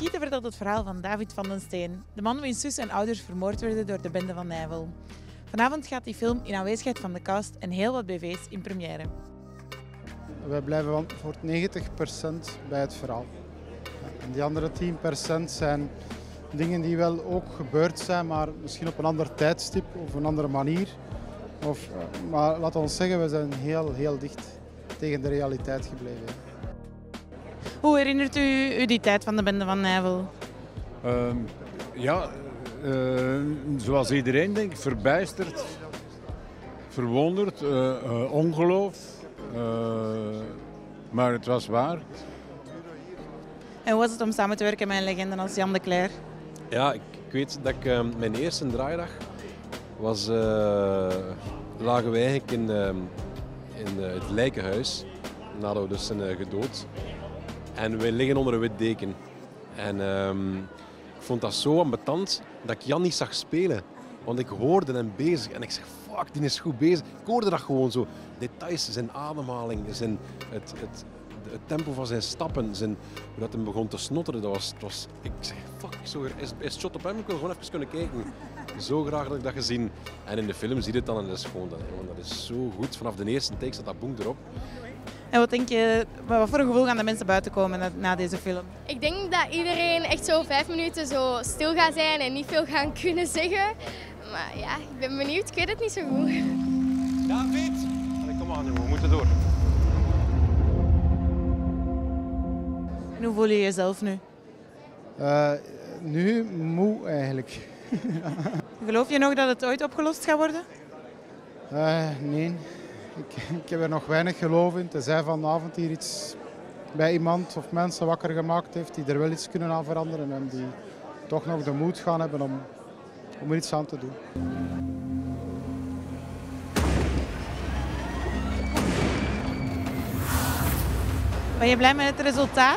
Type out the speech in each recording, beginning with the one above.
Gieten vertelt het verhaal van David van den Steen, de man wiens zus en ouders vermoord werden door de bende van Nijvel. Vanavond gaat die film in aanwezigheid van de cast en heel wat BV's in première. Wij blijven voor 90% bij het verhaal. En die andere 10% zijn dingen die wel ook gebeurd zijn, maar misschien op een ander tijdstip of een andere manier. Maar laten we ons zeggen, we zijn heel dicht tegen de realiteit gebleven. Hoe herinnert u die tijd van de bende van Nijvel? Zoals iedereen denk ik, verbijsterd, verwonderd, ongeloof. Maar het was waar. En hoe was het om samen te werken met een legende als Jan de Cler? Ja, ik weet dat ik mijn eerste draaidag was, lagen we eigenlijk in het lijkenhuis nadat we dus zijn gedood. En we liggen onder een wit deken. En ik vond dat zo ambetant dat ik Jan niet zag spelen. Want ik hoorde hem bezig en ik zeg, fuck, die is goed bezig. Ik hoorde dat gewoon zo. Details, zijn ademhaling, het tempo van zijn stappen, hoe dat hem begon te snotteren. Ik zeg, fuck, is shot op hem? Ik wil gewoon even kunnen kijken. Zo graag had ik dat gezien. En in de film zie je het dan en dat is gewoon, dat is zo goed. Vanaf de eerste take staat dat boem erop. En wat denk je, wat voor een gevoel gaan de mensen buiten komen na deze film? Ik denk dat iedereen echt zo 5 minuten zo stil gaat zijn en niet veel gaan kunnen zeggen. Maar ja, ik ben benieuwd, ik weet het niet zo goed. David! Kom aan, we moeten door. En hoe voel je jezelf nu? Nu moe eigenlijk. Geloof je nog dat het ooit opgelost gaat worden? Nee, ik heb er nog weinig geloof in. Tenzij vanavond hier iets bij iemand of mensen wakker gemaakt heeft die er wel iets kunnen aan veranderen en die toch nog de moed gaan hebben om er iets aan te doen. Ben je blij met het resultaat?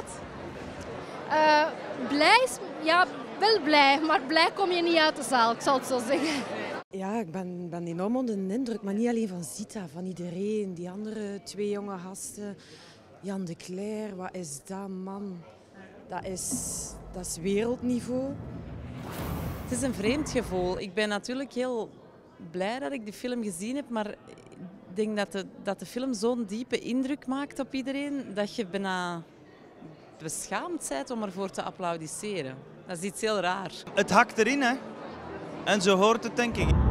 Blij, ja, wel blij, maar blij kom je niet uit de zaal, ik zal het zo zeggen. Ja, ik ben enorm onder de indruk, maar niet alleen van Zita, van iedereen. Die andere 2 jonge gasten, Jan de Cler, wat is dat, man? Dat is wereldniveau. Het is een vreemd gevoel. Ik ben natuurlijk heel blij dat ik de film gezien heb, maar ik denk dat de film zo'n diepe indruk maakt op iedereen dat je bijna beschaamd bent om ervoor te applaudisseren. Dat is iets heel raar. Het hakt erin, hè. En zo hoort het, denk ik.